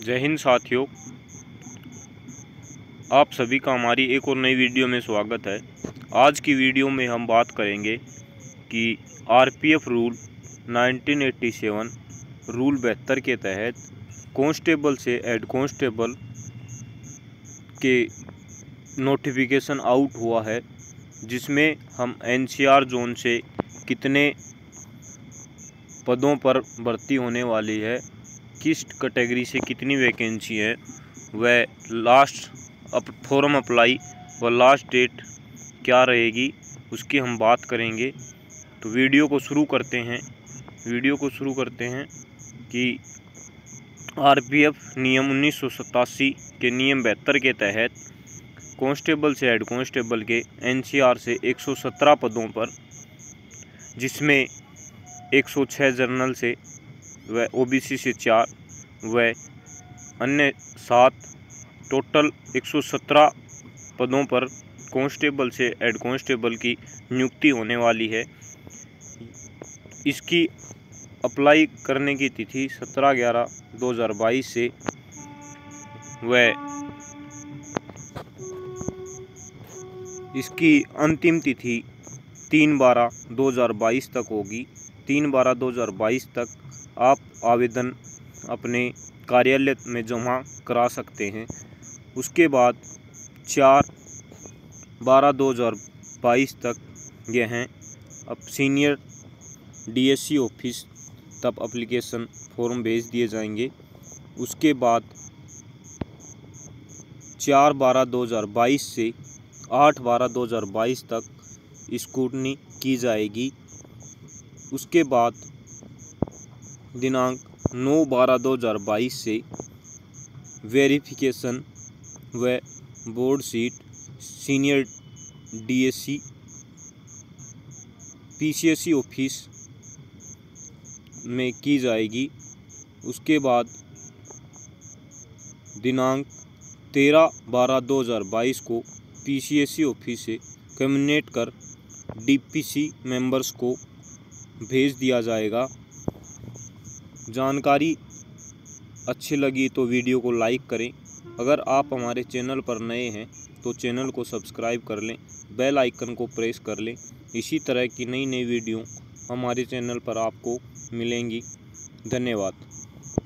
जय हिंद साथियों, आप सभी का हमारी एक और नई वीडियो में स्वागत है। आज की वीडियो में हम बात करेंगे कि आरपीएफ रूल 1987 रूल 72 के तहत कांस्टेबल से हेड कांस्टेबल के नोटिफिकेशन आउट हुआ है, जिसमें हम एनसीआर जोन से कितने पदों पर भर्ती होने वाली है, किस कैटेगरी से कितनी वैकेंसी है, वह लास्ट फॉर्म अप्लाई व लास्ट डेट क्या रहेगी, उसकी हम बात करेंगे। तो वीडियो को शुरू करते हैं कि आरपीएफ नियम 1987 के नियम 72 के तहत कांस्टेबल से हेड कांस्टेबल के एनसीआर से 117 पदों पर, जिसमें 106 जनरल से व ओबीसी से 4 व अन्य 7, टोटल 117 पदों पर कांस्टेबल से हेड कांस्टेबल की नियुक्ति होने वाली है। इसकी अप्लाई करने की तिथि 17/11/2022 से व इसकी अंतिम तिथि 3/12/2022 तक होगी। 3/12/2022 तक आप आवेदन अपने कार्यालय में जमा करा सकते हैं। उसके बाद 4/12/2022 तक यह अब सीनियर डीएससी ऑफिस तब एप्लीकेशन फॉर्म भेज दिए जाएंगे। उसके बाद 4/12/2022 से 8/12/2022 तक स्क्रूटनी की जाएगी। उसके बाद दिनांक 9/12/2022 से वेरिफिकेशन व board seat senior DSC PCSC office में की जाएगी। उसके बाद दिनांक 13/12/2022 को पीसीएससी ऑफिस से कम्युनिकेट कर डीपीसी मेंबर्स को भेज दिया जाएगा। जानकारी अच्छी लगी तो वीडियो को लाइक करें। अगर आप हमारे चैनल पर नए हैं तो चैनल को सब्सक्राइब कर लें, बेल आइकन को प्रेस कर लें। इसी तरह की नई वीडियो हमारे चैनल पर आपको मिलेंगी। धन्यवाद।